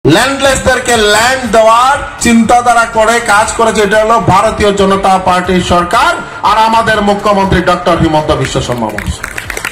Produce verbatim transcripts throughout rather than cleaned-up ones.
ল্যান্ডলেসদেরকে land দেওয়ার চিন্তাধারা করে কাজ করেছে। এটা হলো ভারতীয় জনতা পার্টির সরকার আর আমাদের মুখ্যমন্ত্রী ডক্টর হিমন্ত বিশ্ব শর্মা মহাশয়।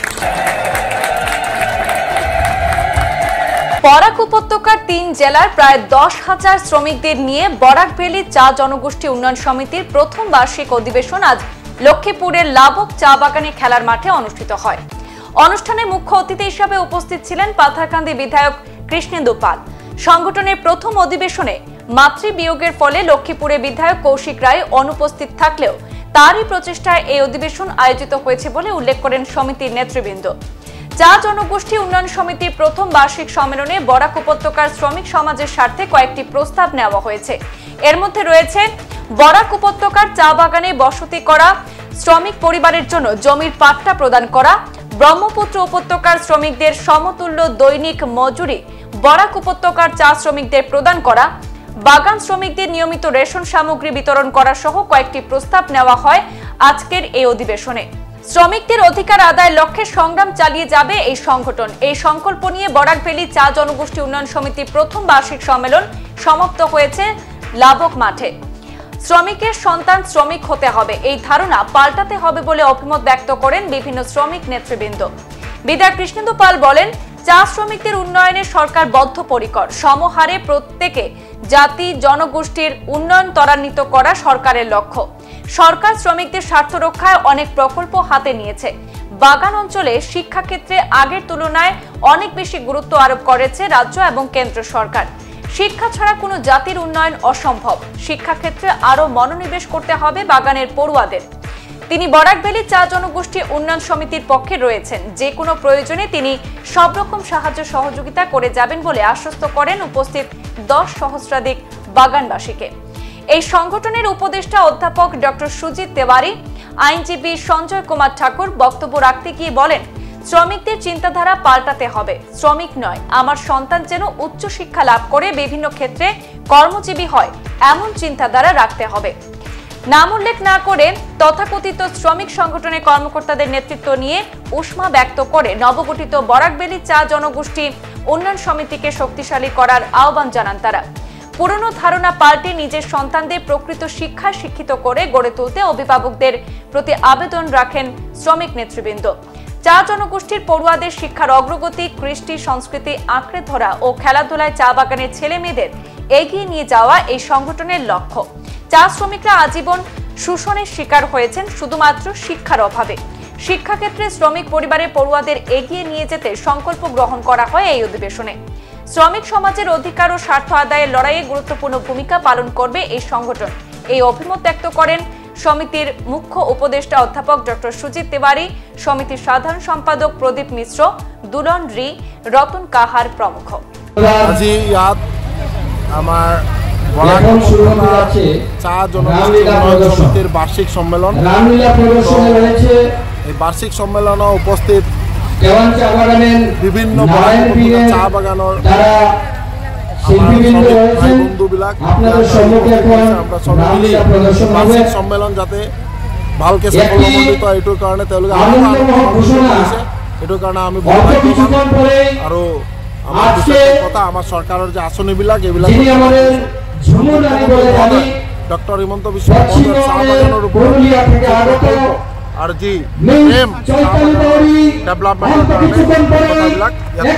বরাক উপত্যকার তিন জেলার প্রায় দশ হাজার শ্রমিকদের নিয়ে বরাক ভ্যালি চা জনগোষ্ঠী উন্নয়ন সমিতির প্রথম বার্ষিক অধিবেশন আজ লক্ষ্মীপুরের লাবক চা বাগানে খেলার মাঠে অনুষ্ঠিত হয়। অনুষ্ঠানে মুখ্য অতিথি হিসেবে উপস্থিত ছিলেন পাথারকান্দি বিধায়ক কৃষ্ণেন্দু পাল। সংগঠনের প্রথম অধিবেশনে মাতৃবিয়োগের ফলে লক্ষ্মীপুরে বিধায়ক কৌশিক রায় অনুপস্থিত থাকলেও তারই প্রচেষ্টায় এই অধিবেশন আয়োজিত হয়েছে বলে উল্লেখ করেন সমিতির নেতৃবৃন্দ। চা জনগোষ্ঠী উন্নয়ন সমিতির প্রথম বার্ষিক সম্মেলনে বরাক উপত্যকার শ্রমিক সমাজের স্বার্থে কয়েকটি প্রস্তাব নেওয়া হয়েছে। এর মধ্যে রয়েছে বরাক উপত্যকার চা বাগানে বসতি করা শ্রমিক পরিবারের জন্য জমির পাট্টা প্রদান করা, ব্রহ্মপুত্র উপত্যকার শ্রমিকদের সমতুল্য দৈনিক মজুরি বরাক উপত্যকার চা শ্রমিকদের প্রদান করা, বাগান শ্রমিকদের নিয়মিত রেশন সামগ্রী বিতরণ করা সহ কয়েকটি প্রস্তাব নেওয়া হয় আজকের এই অধিবেশনে। শ্রমিকদের অধিকার আদায়ের লক্ষ্যে সংগ্রাম চালিয়ে যাবে এই সংগঠন। এই সংকল্প নিয়ে বরাক ভ্যালি চা জনগোষ্ঠী উন্নয়ন সমিতির প্রথম বার্ষিক সম্মেলন সমাপ্ত হয়েছে লাবক মাঠে। শ্রমিকের সন্তান শ্রমিক হতে হবে, এই ধারণা পাল্টাতে হবে বলে অভিমত ব্যক্ত করেন বিভিন্ন শ্রমিক নেতৃবৃন্দ। বিধায়ক কৃষ্ণেন্দু পাল বলেন, চা শ্রমিকদের উন্নয়নে সরকার বদ্ধপরিকর। সমহারে প্রত্যেকে জাতি জনগোষ্ঠীর উন্নয়ন ত্বরান্বিত করা সরকারের লক্ষ্য। সরকার শ্রমিকদের স্বার্থ রক্ষায় অনেক প্রকল্প হাতে নিয়েছে। বাগান অঞ্চলে শিক্ষাক্ষেত্রে আগের তুলনায় অনেক বেশি গুরুত্ব আরোপ করেছে রাজ্য এবং কেন্দ্র সরকার। শিক্ষা ছাড়া কোনো জাতির উন্নয়ন অসম্ভব। শিক্ষাক্ষেত্রে আরো মনোনিবেশ করতে হবে বাগানের পড়ুয়াদের। তিনি বরাক ভ্যালি চা জনগোষ্ঠী উন্নয়ন সমিতির পক্ষে রয়েছেন। যে কোনো প্রয়োজনে তিনি সব রকম সাহায্য সহযোগিতা করে যাবেন বলে আশ্বস্ত করেন উপস্থিত দশ সহস্রাধিক বাগানবাসীকে। এই সংগঠনের উপদেষ্টা অধ্যাপক ডক্টর সুজিত তেওয়ারি, আইনজীবী সঞ্জয় কুমার ঠাকুর বক্তব্য রাখতে গিয়ে বলেন, শ্রমিকদের চিন্তাধারা পাল্টাতে হবে। শ্রমিক নয়, আমার সন্তান যেন উচ্চ শিক্ষা লাভ করে বিভিন্ন ক্ষেত্রে কর্মজীবী হয় এমন চিন্তাধারা রাখতে হবে। নাম উল্লেখ না করে তথাকথিত শ্রমিক সংগঠনের কর্মকর্তাদের নেতৃত্ব নিয়ে উষ্মা ব্যক্ত করে নবগঠিত বরাক ভ্যালি চা জনগোষ্ঠী উন্নয়ন সমিতিকে শক্তিশালী করার আহ্বান জানান তারা। পুরনো ধারণা পাল্টে নিজের সন্তানদের প্রকৃত শিক্ষায় শিক্ষিত করে গড়ে তুলতে অভিভাবকদের প্রতি আবেদন রাখেন শ্রমিক নেতৃবৃন্দ। চা জনগোষ্ঠীর পড়ুয়াদের শিক্ষার অগ্রগতি, কৃষ্টি সংস্কৃতি আঁকড়ে ধরা ও খেলাধুলায় চা বাগানের ছেলে মেয়েদের এগিয়ে নিয়ে যাওয়া এই সংগঠনের লক্ষ্য। চা শ্রমিকরা আজীবন শোষণের শিকার হয়েছেন শুধুমাত্র শিক্ষার অভাবে। শিক্ষাক্ষেত্রে শ্রমিক পরিবারের পড়ুয়াদের এগিয়ে নিয়ে যেতে সংকল্প গ্রহণ করা হয় এই অধিবেশনে। শ্রমিক সমাজের অধিকার ও স্বার্থ আদায়ের লড়াইয়ে গুরুত্বপূর্ণ ভূমিকা পালন করবে এই সংগঠন। এই অভিমত ব্যক্ত করেন সমিতির মুখ্য উপদেষ্টা অধ্যাপক ডক্টর সুজিত তেওয়ারি, সমিতির সাধারণ সম্পাদক প্রদীপ মিশ্র, দুলন রি, রতন কাহার প্রমুখ। আজি ইয়াত আমার বরাক চা জনগোষ্ঠী উন্নয়ন সমিতির বার্ষিক সম্মেলন। এই বার্ষিক সম্মেলন উপস্থিত বিভিন্ন চা বাগানের বন্ধুবিলাক আমরা সব মিলি বার্ষিক সম্মেলন যাতে ভালকে সফলমণ্ডিত এইটোৰ কাৰণে তেওঁলোকে কৰিছে। এইটোৰ কাৰণে আমি আৰু আমাৰ কথা আমাৰ চৰকাৰৰ যে আঁচনিবিলাক এইবিলাক ডক্টৰ হিমন্ত বিশ্ব শৰ্মাৰ চাহ বাগানৰ ওপৰত আর জি প্রেম ডেভেলপমেন্টের কথাবিলাক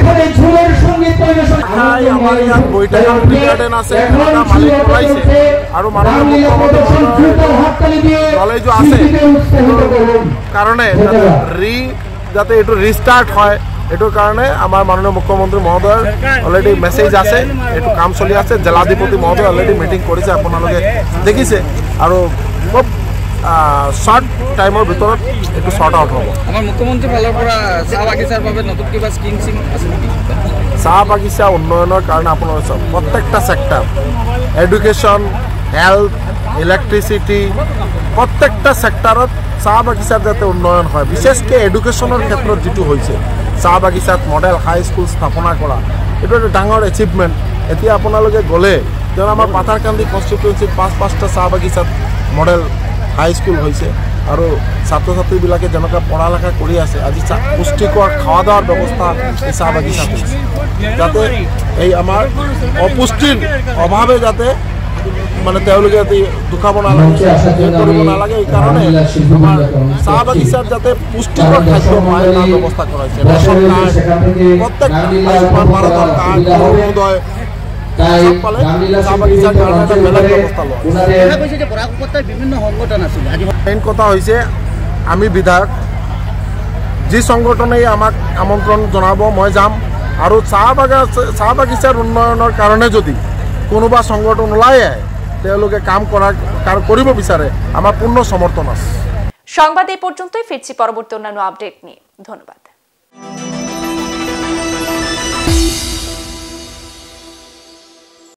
আমার ইয়াত বৈঠকৰ গার্ডেন আছে, মালিক ওলাইছে আৰু মাননীয় মুখ্যমন্ত্ৰী নলেজ আছে কাৰণে রি যাতে এইটো রিস্টার্ট হয় এইটোৰ কাৰণে আমাৰ মাননীয় মুখ্যমন্ত্ৰী মহোদয়ৰ অলৰেডি মেছেজ আছে। এইটো কাম চলি আছে। জিলাধিপতি মহোদয় অলৰেডি মিটিং কৰিছে, আপোনালোকে দেখিছে আৰু খুব শর্ট টাইমৰ ভিতৰত এইটো শর্ট আউট হ'ব। আমাৰ মুখ্যমন্ত্ৰী ফালৰ পৰা চাহ বাগিচাৰ বাবে নতুন কিবা স্কিম সিম আছে নেকি? চাহ বাগিচা উন্নয়নৰ কাৰণে আপোনাৰ প্ৰত্যেকটা সেক্টৰ, এডুকেশ্যন, হেল্থ, ইলেক্ট্ৰিচিটি, প্ৰত্যেকটা সেক্টৰত চাহ বাগিচাৰ যাতে উন্নয়ন হয়। বিশেষকৈ এডুকেশ্যনৰ ক্ষেত্ৰত যিটো হৈছে চাহ বাগিচাত মডেল হাই স্কুল স্থাপনা কৰা, এইটো এটা ডাঙৰ এচিভমেণ্ট। এতিয়া আপোনালোকে গ'লে তেওঁ আমাৰ পাথাৰকান্দি কনষ্টিটুৱেঞ্চিত পাঁচ পাঁচটা চাহ বাগিচাত মডেল হাই স্কুল হয়েছে। আৰু ছাত্ৰ ছাত্ৰীবিলাকে যেনেকৈ পঢ়া লেখা কৰি আছে আজি পুষ্টিকৰ খোৱা দাৱাৰ ব্যৱস্থা এই চাহ বাগিচাত হৈছে যাতে এই আমাৰ অপুষ্টিৰ অভাৱে যাতে মানে তেওঁলোকে যাতে দুখাব নালাগে কৰিব নালাগে এইকাৰণে আমাৰ চাহ বাগিচাত যাতে পুষ্টিকৰ খাদ্য পায় তাৰ ব্যৱস্থা কৰা হৈছে ৰেচন কাৰ্ড প্ৰত্যেক আয়ুষ্মান ভাৰতৰ কাৰ্ড অৰুণোদয় মেইন কথা হৈছে আমি বিধায়ক যি সংগঠনেই আমাক আমন্ত্ৰণ জনাব মই যাম আৰু চাহ বাগা চাহ বাগিচাৰ উন্নয়নৰ কাৰণে যদি কোনোবা সংগঠন ওলাই আহে তেওঁলোকে কাম কৰাৰ কৰিব বিচাৰে আমাৰ পূৰ্ণ সমৰ্থন আছে। সংবাদ এই পর্যন্তই, ফিরছি পরবর্তী অন্যান্য আপডেট নিয়ে। ধন্যবাদ।